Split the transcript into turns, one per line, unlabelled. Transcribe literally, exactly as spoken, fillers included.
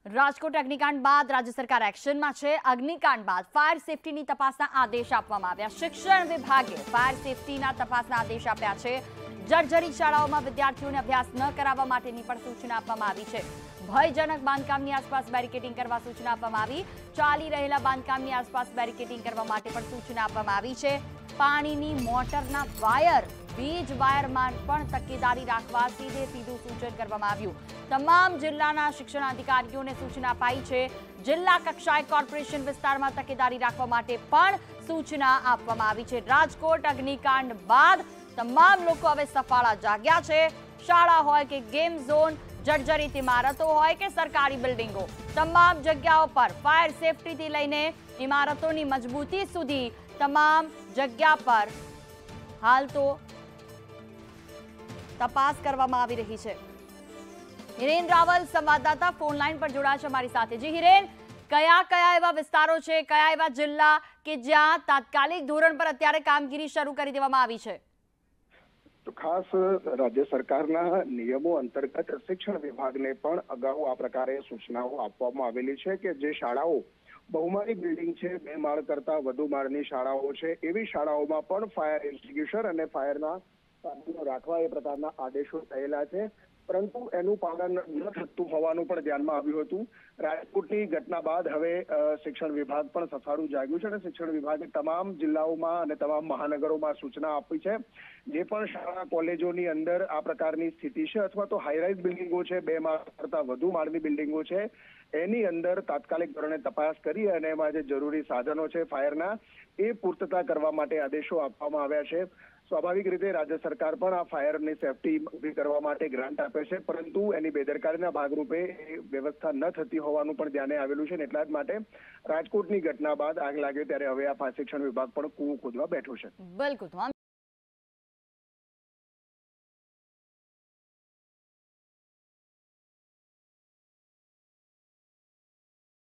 રાજકોટ અગ્નિકાંડ બાદ રાજ્ય સરકાર એક્શનમાં છે। અગ્નિકાંડ બાદ ફાયર સેફટીની તપાસના આદેશ આપવામાં આવ્યા। શિક્ષણ વિભાગે ફાયર સેફટીના તપાસના આદેશ આપ્યા છે। જર્જરિત શાળાઓમાં વિદ્યાર્થીઓને અભ્યાસ ન કરાવવા માટેની પણ સૂચના આપવામાં આવી છે। ભયજનક બાંધકામની આસપાસ બેરિકેડિંગ કરવા સૂચના આપવામાં આવી। ચાલી રહેલા બાંધકામની આસપાસ બેરિકેડિંગ કરવા માટે પણ સૂચના આપવામાં આવી છે। પાણીની મોટરના વાયર વીજ વાયરમાં પણ તકેદારી રાખવા સીધે સીધું સૂચન કરવામાં આવ્યું। તમામ જિલ્લાના શિક્ષણ અધિકારીઓને સૂચના અપાઈ છે। જિલ્લા કક્ષાએ કોર્પોરેશન વિસ્તારમાં તકેદારી રાખવા માટે પણ સૂચના આપવામાં આવી છે। રાજકોટ અગ્નિકાંડ બાદ તમામ લોકો હવે સફાળા જાગ્યા છે। શાળા હોય કે ગેમ ઝોન, જર્જરિત ઇમારતો હોય કે સરકારી બિલ્ડિંગો, તમામ જગ્યાઓ પર ફાયર સેફટીથી લઈને ઇમારતોની મજબૂતી સુધી તમામ જગ્યા પર હાલ તો તપાસ કરવામાં આવી રહી છે। હિરેન રાવલ સંવાદદાતા ફોન લાઈન પર જોડાયા છે અમારી સાથે। જી હિરેન, કયા કયા એવા વિસ્તારો છે, કયા એવા જિલ્લા કે જ્યાં તાત્કાલિક ધોરણ પર અત્યારે કામગીરી શરૂ કરી દેવામાં આવી છે?
તો ખાસ રાજ્ય સરકારના નિયમો અંતર્ગત શિક્ષણ વિભાગને પણ અગાઉ આ પ્રકારે સૂચનાઓ આપવામાં આવેલી છે કે જે શાળાઓ બહુમાળી બિલ્ડિંગ છે, બે માળ કરતા વધુ માળની શાળાઓ છે, એવી શાળાઓમાં પણ ફાયર એક્સ્ટિંગ્વિશર અને ફાયરના સાધનો રાખવા એ પ્રકારના આદેશો થયેલા છે। પરંતુ એનું પાલન ન થતું હોવાનું પણ ધ્યાનમાં આવ્યું હતું। રાજકોટની ઘટના બાદ હવે શિક્ષણ વિભાગ પણ સફાળું જાગ્યું છે અને શિક્ષણ વિભાગે તમામ જિલ્લાઓમાં અને તમામ મહાનગરોમાં સૂચના આપી છે। જે પણ શાળા કોલેજોની અંદર આ પ્રકારની સ્થિતિ છે અથવા તો હાઈરાઇઝ બિલ્ડિંગો છે, બે માળ કરતા વધુ માળની બિલ્ડિંગો છે, એની અંદર તાત્કાલિક ધોરણે તપાસ કરી અને એમાં જે જરૂરી સાધનો છે ફાયરના, એ પૂર્તતા કરવા માટે આદેશો આપવામાં આવ્યા છે। સ્વાભાવિક રીતે રાજ્ય સરકાર પણ આ ફાયરની સેફટી ઉભી કરવા માટે ગ્રાન્ટ આપે છે, પરંતુ એની બેદરકારીના ભાગરૂપે એ વ્યવસ્થા ન થતી હોવાનું પણ ધ્યાને આવેલું છે। એટલા જ માટે રાજકોટની ઘટના બાદ આગ લાગ્યો ત્યારે હવે આ શિક્ષણ વિભાગ પણ કૂવો ખોદવા બેઠું છે।
બિલકુલ।